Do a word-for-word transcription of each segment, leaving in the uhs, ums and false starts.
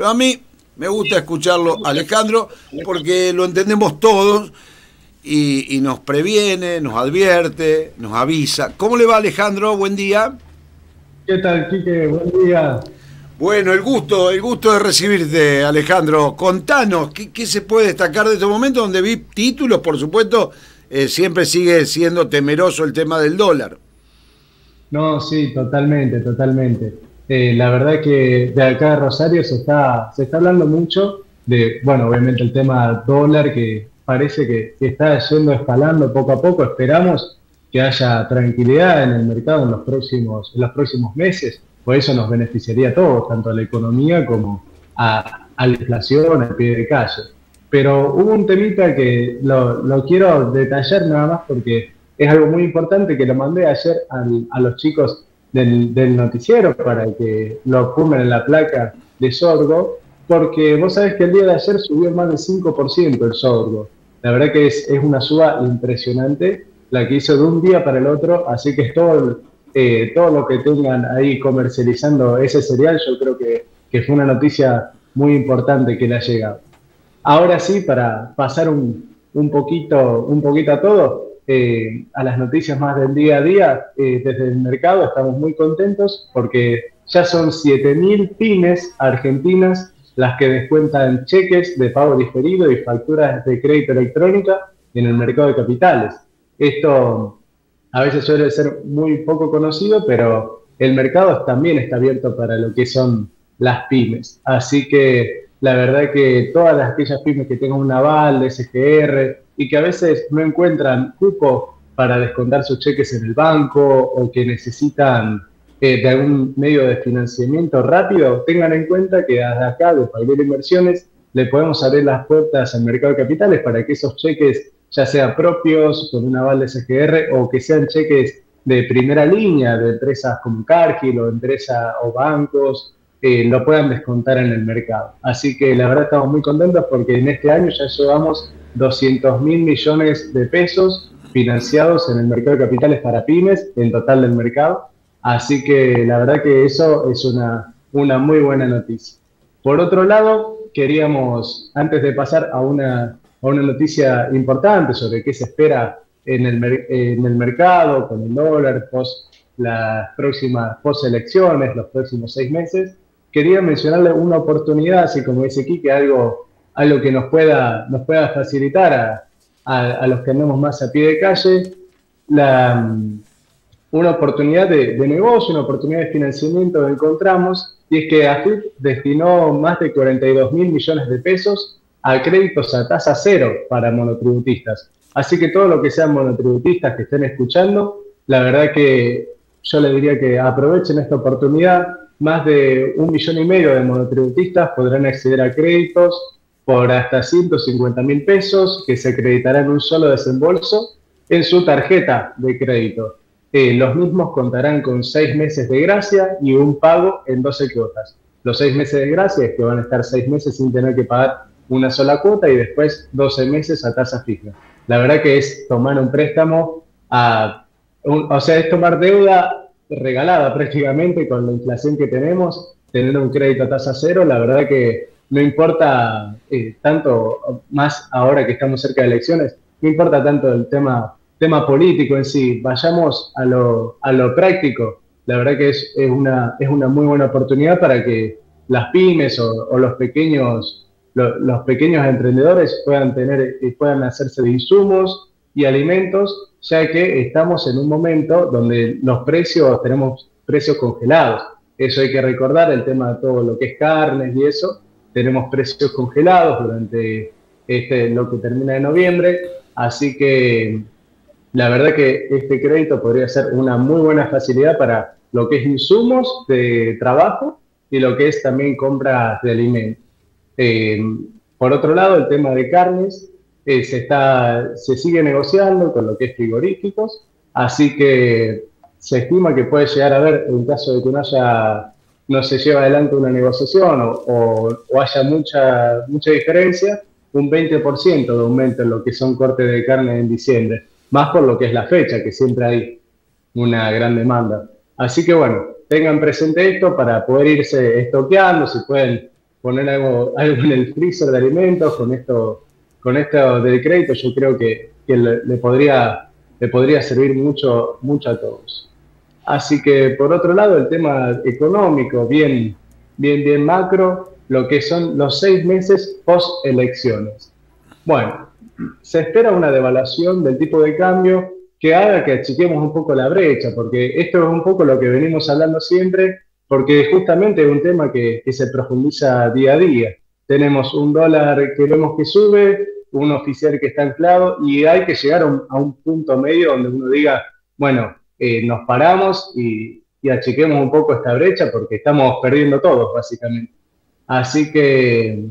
Pero a mí me gusta escucharlo, Alejandro, porque lo entendemos todos y, y nos previene, nos advierte, nos avisa. ¿Cómo le va, Alejandro? Buen día. ¿Qué tal, Quique? Buen día. Bueno, el gusto, el gusto de recibirte, Alejandro. Contanos, ¿qué, qué se puede destacar de este momento donde vi títulos, por supuesto, eh, siempre sigue siendo temeroso el tema del dólar? No, sí, totalmente, totalmente. Eh, la verdad que de acá de Rosario se está, se está hablando mucho de, bueno, obviamente el tema dólar que parece que, que está yendo escalando poco a poco. Esperamos que haya tranquilidad en el mercado en los próximos, en los próximos meses, pues eso nos beneficiaría a todos, tanto a la economía como a, a la inflación, al pie de calle. Pero hubo un temita que lo, lo quiero detallar nada más porque es algo muy importante que lo mandé ayer al, a los chicos del, del noticiero para que lo pongan en la placa de sorgo, porque vos sabés que el día de ayer subió más del cinco por ciento el sorgo. La verdad que es, es una suba impresionante la que hizo de un día para el otro, así que todo, eh, todo lo que tengan ahí comercializando ese cereal, yo creo que, que fue una noticia muy importante que le ha llegado. Ahora sí, para pasar un, un poquito, un poquito a todo, eh, a las noticias más del día a día, eh, desde el mercado estamos muy contentos porque ya son siete mil pymes argentinas las que descuentan cheques de pago diferido y facturas de crédito electrónica en el mercado de capitales. Esto a veces suele ser muy poco conocido, pero el mercado también está abierto para lo que son las pymes. Así que la verdad que todas las, aquellas pymes que tengan un aval de S G R y que a veces no encuentran cupo para descontar sus cheques en el banco o que necesitan eh, de algún medio de financiamiento rápido, tengan en cuenta que desde acá, de Pailera Inversiones, le podemos abrir las puertas al mercado de capitales para que esos cheques, ya sean propios, con un aval de S G R, o que sean cheques de primera línea de empresas como Cargill o empresas o bancos, eh, lo puedan descontar en el mercado. Así que la verdad estamos muy contentos porque en este año ya llevamos doscientos mil millones de pesos financiados en el mercado de capitales para pymes, en total del mercado. Así que la verdad que eso es una, una muy buena noticia. Por otro lado, queríamos, antes de pasar a una, a una noticia importante sobre qué se espera en el, en el mercado, con el dólar, post las próximas post elecciones, los próximos seis meses, quería mencionarle una oportunidad, así como dice Quique, algo, algo que nos pueda, nos pueda facilitar a, a, a los que andamos más a pie de calle, la, una oportunidad de, de negocio, una oportunidad de financiamiento que encontramos, y es que A F I P destinó más de cuarenta y dos mil millones de pesos a créditos a tasa cero para monotributistas. Así que todo lo que sean monotributistas que estén escuchando, la verdad que yo les diría que aprovechen esta oportunidad. Más de un millón y medio de monotributistas podrán acceder a créditos por hasta ciento cincuenta mil pesos que se acreditarán en un solo desembolso en su tarjeta de crédito. Eh, los mismos contarán con seis meses de gracia y un pago en doce cuotas. Los seis meses de gracia es que van a estar seis meses sin tener que pagar una sola cuota y después doce meses a tasa fija. La verdad que es tomar un préstamo, a, un, o sea, es tomar deuda regalada prácticamente con la inflación que tenemos, tener un crédito a tasa cero. La verdad que no importa eh, tanto, más ahora que estamos cerca de elecciones, no importa tanto el tema, tema político en sí, vayamos a lo, a lo práctico. La verdad que es, es, una, es una muy buena oportunidad para que las pymes o, o los pequeños los pequeños emprendedores puedan tener y puedan hacerse de insumos y alimentos, ya que estamos en un momento donde los precios, tenemos precios congelados. Eso hay que recordar, el tema de todo lo que es carnes y eso, tenemos precios congelados durante este, lo que termina de noviembre, así que la verdad que este crédito podría ser una muy buena facilidad para lo que es insumos de trabajo y lo que es también compras de alimentos. Eh, por otro lado, el tema de carnes eh, se, está, se sigue negociando con lo que es frigoríficos, así que se estima que puede llegar a haber, en caso de que no, haya, no se lleve adelante una negociación o, o, o haya mucha, mucha diferencia, un veinte por ciento de aumento en lo que son cortes de carne en diciembre, más por lo que es la fecha, que siempre hay una gran demanda. Así que bueno, tengan presente esto para poder irse estoqueando, si pueden poner algo, algo en el freezer de alimentos, con esto, con esto del crédito yo creo que, que le, le, podría, le podría servir mucho, mucho a todos. Así que por otro lado el tema económico, bien, bien, bien macro, lo que son los seis meses post elecciones. Bueno, se espera una devaluación del tipo de cambio que haga que achiquemos un poco la brecha, porque esto es un poco lo que venimos hablando siempre, porque justamente es un tema que, que se profundiza día a día. Tenemos un dólar que vemos que sube, un oficial que está anclado, y hay que llegar a un, a un punto medio donde uno diga, bueno, eh, nos paramos y, y achiquemos un poco esta brecha, porque estamos perdiendo todos, básicamente. Así que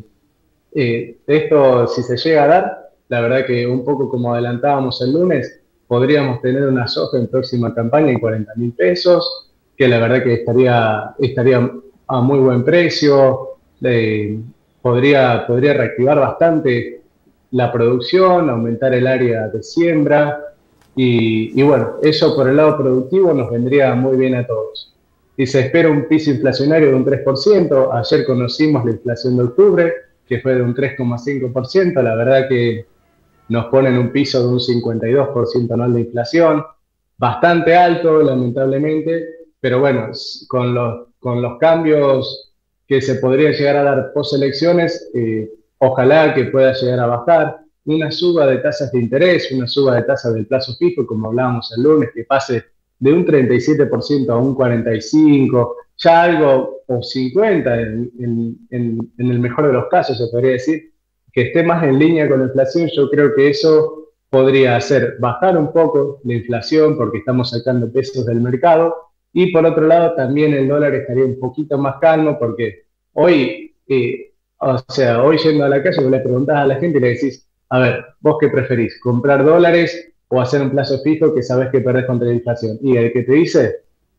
eh, esto, si se llega a dar, la verdad que un poco como adelantábamos el lunes, podríamos tener una soja en próxima campaña en cuarenta mil pesos, que la verdad que estaría, estaría a muy buen precio, eh, podría, podría reactivar bastante la producción, aumentar el área de siembra, y, y bueno, eso por el lado productivo nos vendría muy bien a todos. Y se espera un piso inflacionario de un tres por ciento, ayer conocimos la inflación de octubre, que fue de un tres coma cinco por ciento, la verdad que nos ponen un piso de un cincuenta y dos por ciento anual de inflación, bastante alto, lamentablemente, pero bueno, con los, con los cambios que se podrían llegar a dar post-elecciones, eh, ojalá que pueda llegar a bajar. Una suba de tasas de interés, una suba de tasas del plazo fijo, como hablábamos el lunes, que pase de un treinta y siete por ciento a un cuarenta y cinco por ciento, ya algo, o cincuenta por ciento en, en, en el mejor de los casos, se podría decir, que esté más en línea con la inflación. Yo creo que eso podría hacer bajar un poco la inflación porque estamos sacando pesos del mercado, y por otro lado también el dólar estaría un poquito más calmo porque hoy, eh, o sea, hoy yendo a la calle vos le preguntás a la gente y le decís, a ver, ¿vos qué preferís? ¿Comprar dólares o hacer un plazo fijo que sabés que perdés contra la inflación? Y el que te dice,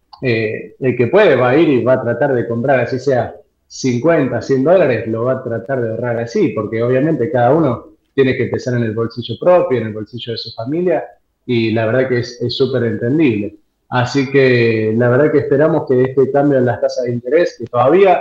eh, el que puede va a ir y va a tratar de comprar, así sea cincuenta, cien dólares, lo va a tratar de ahorrar así, porque obviamente cada uno tiene que empezar en el bolsillo propio, en el bolsillo de su familia, y la verdad que es súper entendible. Así que la verdad que esperamos que este cambio en las tasas de interés, que todavía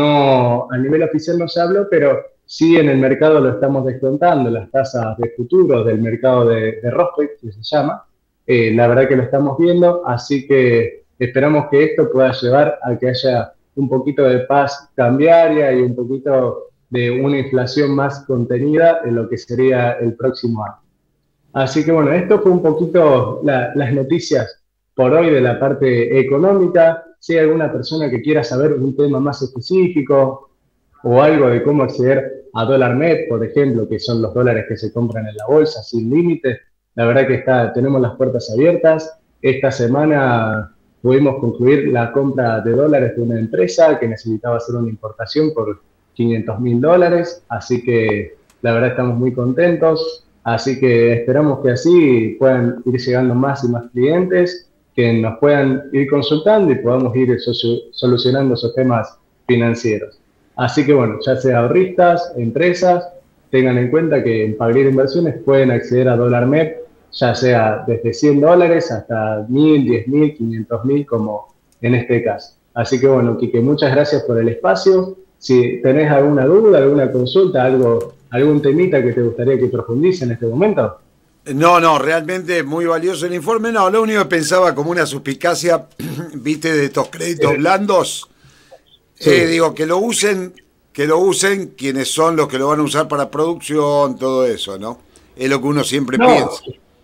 no a nivel oficial no se habló, pero sí en el mercado lo estamos descontando, las tasas de futuros del mercado de, de Rosbeck, que se llama, eh, la verdad que lo estamos viendo, así que esperamos que esto pueda llevar a que haya un poquito de paz cambiaria y un poquito de una inflación más contenida en lo que sería el próximo año. Así que bueno, esto fue un poquito la, las noticias por hoy de la parte económica. Si hay alguna persona que quiera saber un tema más específico o algo de cómo acceder a dólar net, por ejemplo, que son los dólares que se compran en la bolsa sin límite, la verdad que está, tenemos las puertas abiertas. Esta semana pudimos concluir la compra de dólares de una empresa que necesitaba hacer una importación por quinientos mil dólares, así que la verdad estamos muy contentos, así que esperamos que así puedan ir llegando más y más clientes, que nos puedan ir consultando y podamos ir solucionando esos temas financieros. Así que bueno, ya sea ahorristas, empresas, tengan en cuenta que en Paglir Inversiones pueden acceder a dólar M E P, ya sea desde cien dólares hasta mil, diez mil, quinientos mil, como en este caso. Así que bueno, Quique, muchas gracias por el espacio. Si tenés alguna duda, alguna consulta, algo, algún temita que te gustaría que profundice en este momento. No, no, realmente muy valioso el informe. No, lo único que pensaba como una suspicacia, viste, de estos créditos blandos, sí. eh, digo, que lo usen, que lo usen quienes son los que lo van a usar para producción, todo eso, ¿no? Es lo que uno siempre no. piensa.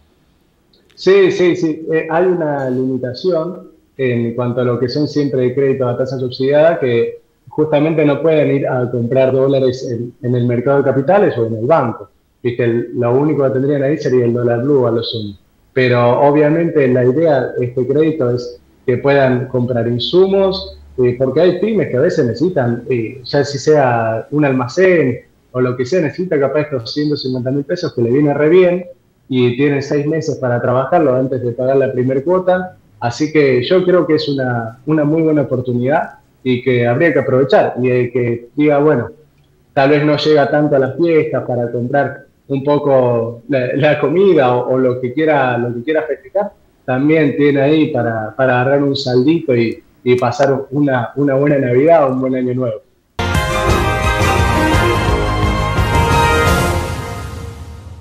Sí, sí, sí. Eh, hay una limitación en cuanto a lo que son siempre de crédito a tasa subsidiada, que justamente no pueden ir a comprar dólares en, en el mercado de capitales o en el banco. Viste, el, lo único que tendrían ahí sería el dólar blue a lo sumo. Pero obviamente la idea de este crédito es que puedan comprar insumos, eh, porque hay pymes que a veces necesitan, eh, ya si sea un almacén o lo que sea, necesita capaz estos ciento cincuenta mil pesos que le viene re bien, y tienen seis meses para trabajarlo antes de pagar la primer cuota. Así que yo creo que es una, una muy buena oportunidad y que habría que aprovechar. Y el que diga, bueno, tal vez no llega tanto a las fiestas para comprar un poco la, la comida o, o lo que quiera lo que quiera festejar, también tiene ahí para, para agarrar un saldito y, y pasar una, una buena Navidad o un buen Año Nuevo.